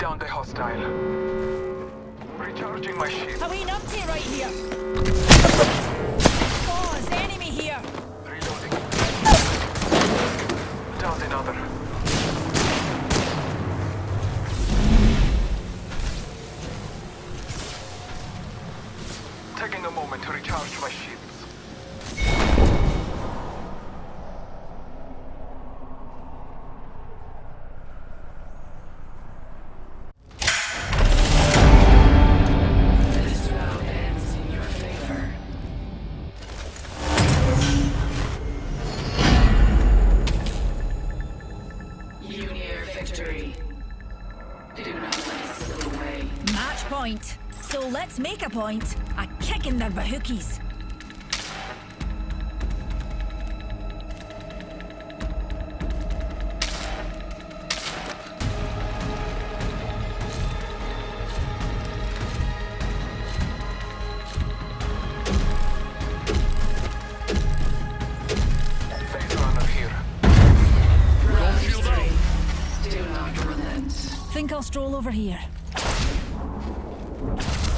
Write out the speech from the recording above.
down the hostile. Recharging my shield. A wee numpty right here. Pause, enemy here. Reloading. Down another. Taking a moment to recharge my shields. This round ends in your favor. You near victory. Do not let it slip away. Match point. So let's make a point. A kick in their bahookies. Phase runner here. Round 3. Do not relent. Think I'll stroll over here.